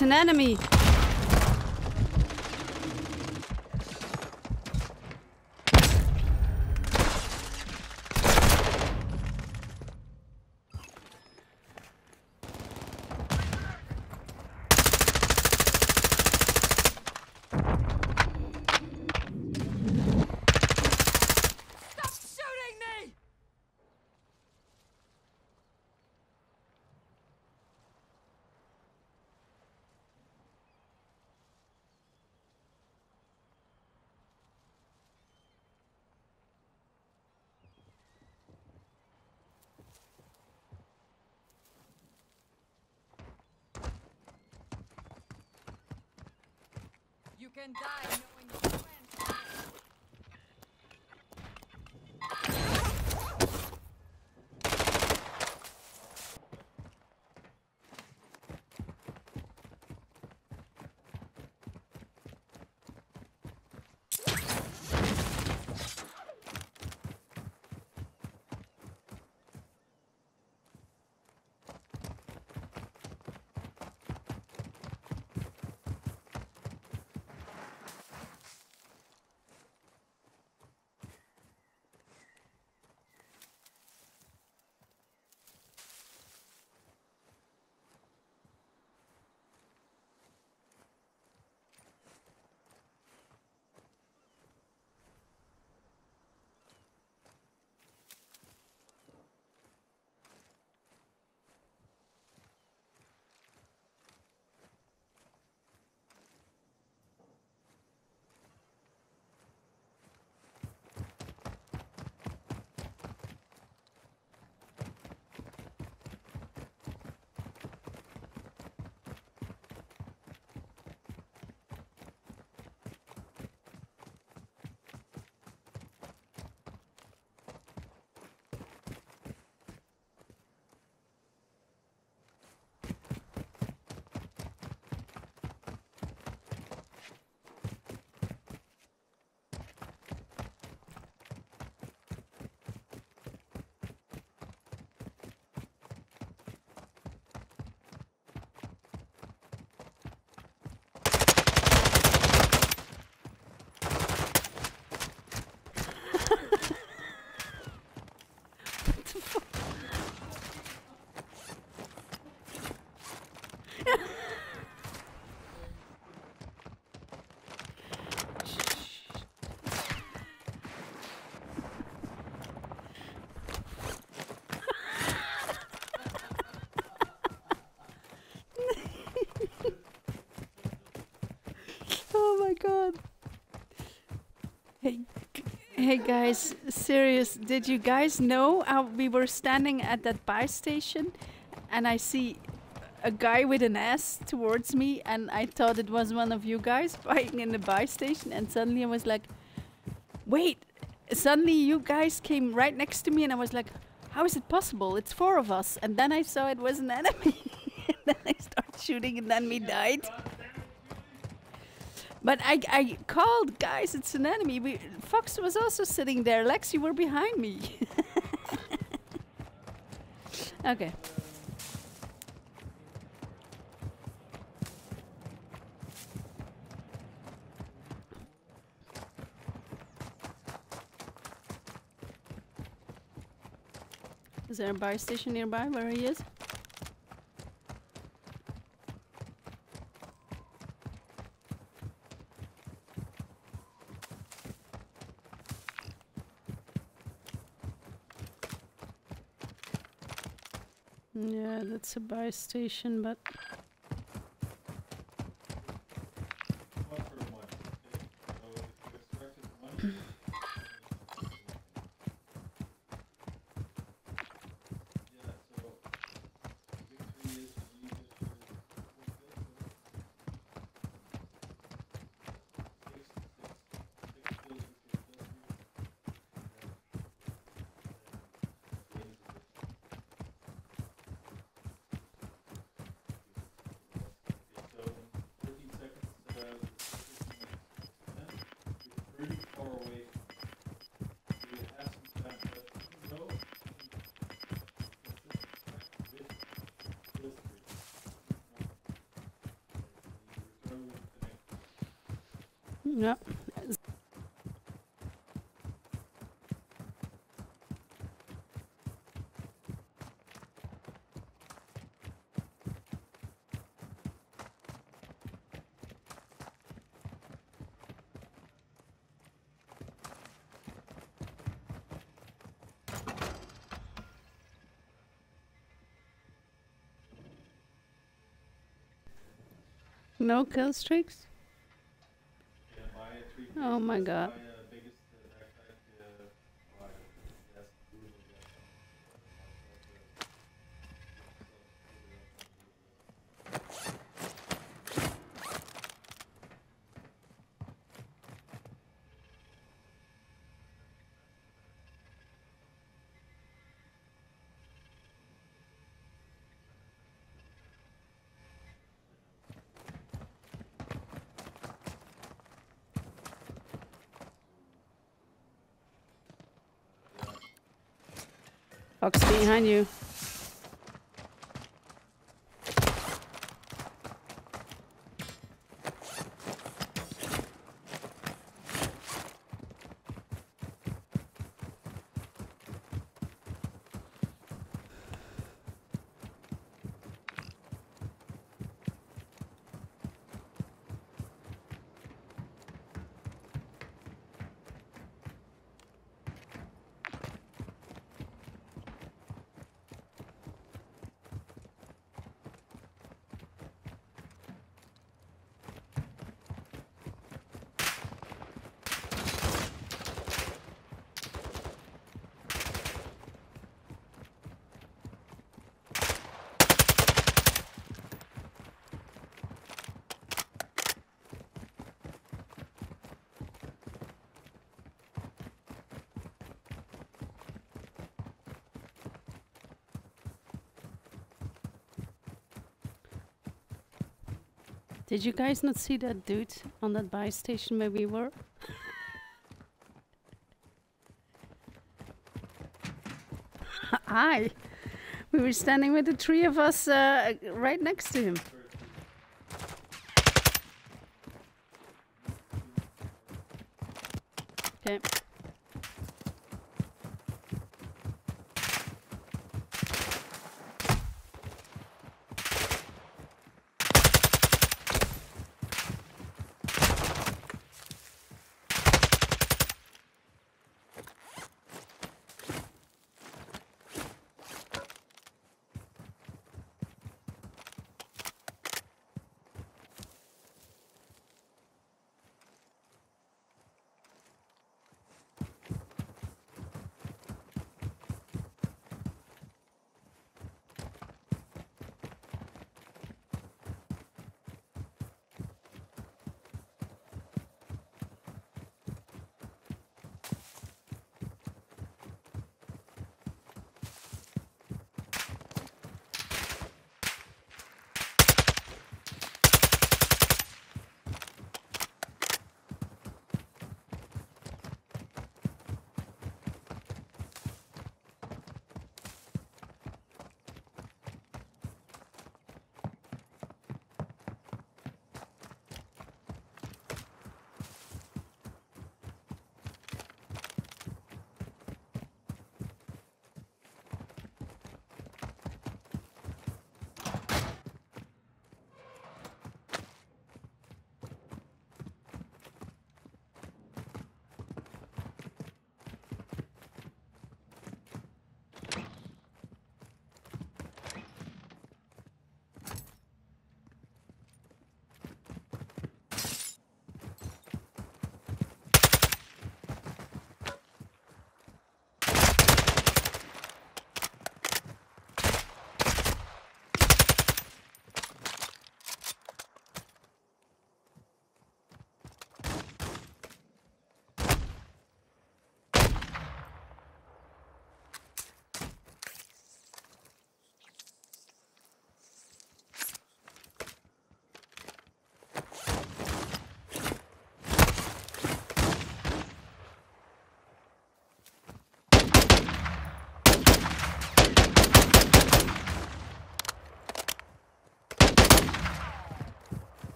It's an enemy. You can die knowing your friends. Oh my god. Hey guys, serious, did you guys know how we were standing at that buy station and I see a guy with an S towards me and I thought it was one of you guys buying in the buy station and suddenly I was like, wait, suddenly you guys came right next to me and I was like, how is it possible? It's 4 of us. And then I saw it was an enemy. And then I started shooting and then we died. But I called, guys, it's an enemy. Fox was also sitting there. Lex, you were behind me. Okay. Is there a buy station nearby where he is? Yeah, that's a buy station, but Yeah. No kill streaks? Oh my god. Fox behind you. Did you guys not see that dude on that buy station where we were? Hi. We were standing with the three of us right next to him. Okay.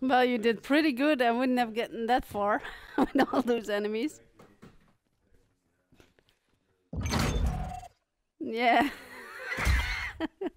Well, you did pretty good. I wouldn't have gotten that far with all those enemies. Yeah.